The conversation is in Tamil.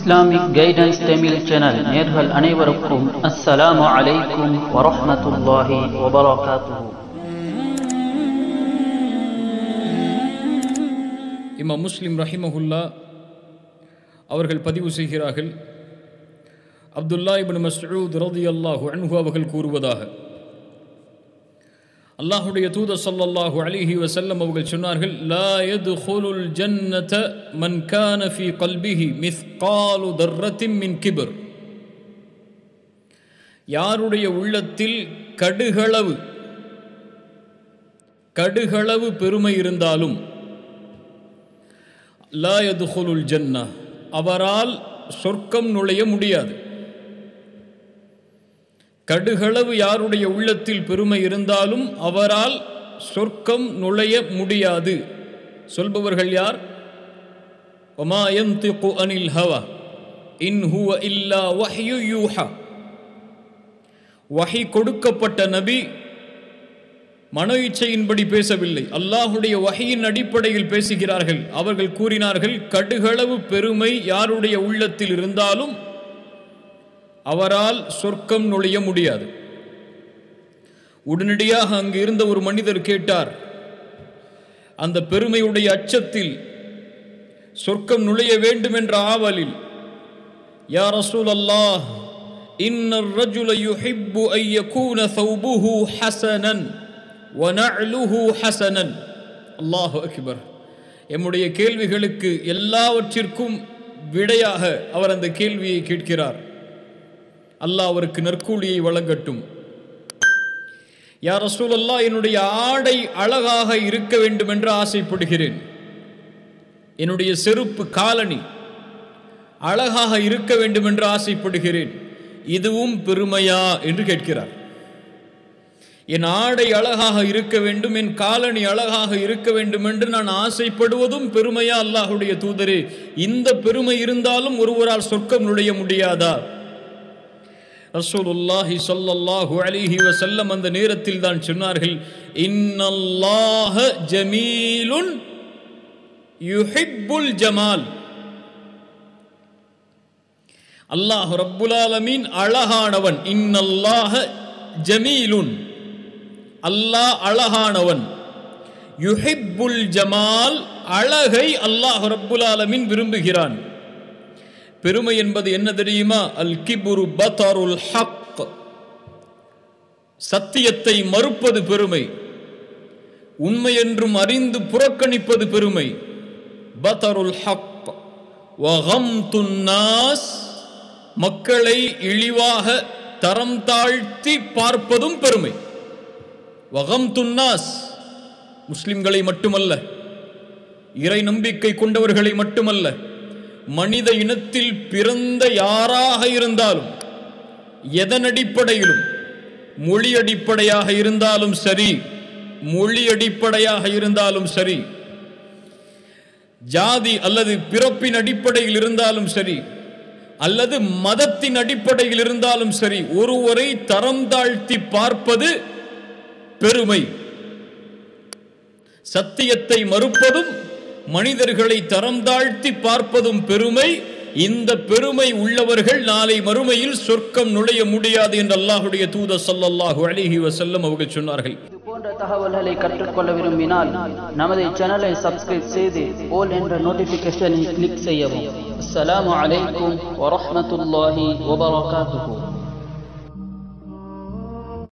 இஸ்லாமிக் கைடன்ஸ் தமிழ் சேனல் நேயர்கள் அனைவருக்கும் அஸ்ஸலாமு அலைக்கும் வரஹ்மத்துல்லாஹி வபரகாத்துஹு. இமாம் முஸ்லிம் ரஹிமஹுல்லா அவர்கள் பதிவு செய்கிறார்கள், அப்துல்லா இப்னு மஸ்ஊத் ரலியல்லாஹு அன்ஹு அவர்கள் கூறுவதாக, அல்லாஹ்வுடைய தூதர் ஸல்லல்லாஹு அலைஹி வஸல்லம் அவர்கள் சொன்னார்கள், லா யத்குலுல் ஜன்னத மன் கான ஃபீ கல்பிஹி மிஸ்காலு தர்ரத்தின் மின் கிப்ர். யாருடைய உள்ளத்தில் கடுகளவு பெருமை இருந்தாலும் லா யத்குலுல் ஜன்னah, அவரால் சொர்க்கம் நுழைய முடியாது. கடுகளவு யாருடைய உள்ளத்தில் பெருமை இருந்தாலும் அவரால் சொர்க்கம் நுழைய முடியாது. சொல்பவர்கள் யார்? வமா யன்திகு அனில் ஹவா இன் ஹுவ இல்லா வஹ்யு யூஹா. வஹி கொடுக்கப்பட்ட நபி மனோ இச்சையின்படி பேசவில்லை, அல்லாஹுடைய வஹியின் அடிப்படையில் பேசுகிறார்கள். அவர்கள் கூறினார்கள், கடுகளவு பெருமை யாருடைய உள்ளத்தில் இருந்தாலும் அவரால் சொர்க்கம் நுழைய முடியாது. உடனடியாக அங்கு இருந்த ஒரு மனிதர் கேட்டார், அந்த பெருமையுடைய அச்சத்தில், சொர்க்கம் நுழைய வேண்டும் என்ற ஆவலில், யா ரசூலல்லாஹ், இன்னர் ரஜுல யுஹிப்பு அன் யகூன ஸௌபுஹு ஹஸனன் வ நஅலுஹு ஹஸனன். அல்லாஹு அக்பர். எம்முடைய கேள்விகளுக்கு எல்லாவற்றிற்கும் விடையாக அவர் அந்த கேள்வியை கேட்கிறார். அல்லாஹ் அவருக்கு நற்கூலியை வழங்கட்டும். யா ரசூலல்லாஹ், என்னுடைய ஆடை அழகாக இருக்க வேண்டும் என்று ஆசைப்படுகிறேன். என்னுடைய செருப்பு காலணி அழகாக இருக்க வேண்டும் என்று ஆசைப்படுகிறேன். இதுவும் பெருமையா என்று கேட்கிறார். என் ஆடை அழகாக இருக்க வேண்டும், என் காலணி அழகாக இருக்க வேண்டும் என்று நான் ஆசைப்படுவதும் பெருமையா அல்லாஹ்வுடைய தூதரே? இந்த பெருமை இருந்தாலும் ஒருவரால் சொர்க்கம் நுழைய முடியாதா? ரசூலுல்லாஹி ஸல்லல்லாஹு அலைஹி வஸல்லம் அந்த நேரத்தில் தான் சொன்னார்கள், இன்னல்லாஹ ஜமீலுன் யுஹிப்புல் ஜமால். அல்லாஹ் ரப்புல் ஆலமீன் அழகானவன். இன்னல்லாஹ ஜமீலுன், அல்லாஹ் அழகானவன். யுஹிப்புல் ஜமால், அழகை அல்லாஹ் ரப்புல் ஆலமீன் விரும்புகிறான். பெருமை என்பது என்ன தெரியுமா? அல் கிபுரு பதருல் ஹக், சத்தியத்தை மறுப்பது பெருமை. உண்மை என்றும் அறிந்து புறக்கணிப்பது பெருமை. பதருல் ஹக் வ கம்துன் நாஸ், மக்களை இழிவாக தரம் தாழ்த்தி பார்ப்பதும் பெருமை. வ கம்துன் நாஸ், முஸ்லிம்களை மட்டுமல்ல, இறை நம்பிக்கை கொண்டவர்களை மட்டுமல்ல, மனித இனத்தில் பிறந்த யாராக இருந்தாலும், எதன் அடிப்படையிலும், மொழி அடிப்படையாக இருந்தாலும் சரி, மொழி அடிப்படையாக இருந்தாலும் சரி, ஜாதி அல்லது பிறப்பின் அடிப்படையில் இருந்தாலும் சரி, அல்லது மதத்தின் அடிப்படையில் இருந்தாலும் சரி, ஒருவரை தரம் தாழ்த்தி பார்ப்பது பெருமை. சத்தியத்தை மறுப்பதும் மனிதர்களை தரம் தாழ்த்தி பார்ப்பதும் பெருமை. இந்த பெருமை உள்ளவர்கள் நாளை மறுமையில் சொர்க்கம் நுழைய முடியாது என்று அல்லாஹ்வுடைய தூதர் ஸல்லல்லாஹு அலைஹி வஸல்லம் அவர்கள் சொன்னார்கள். இது போன்ற தகவல்களை கற்றுக்கொள்ள விரும்பினால் நமது சேனலை சப்ஸ்கிரைப் செய்து ஆல் என்ற நோட்டிபிகேஷனை கிளிக் செய்யவும். அஸ்ஸலாமு அலைக்கும் வரஹ்மத்துல்லாஹி வபரகாத்துஹு.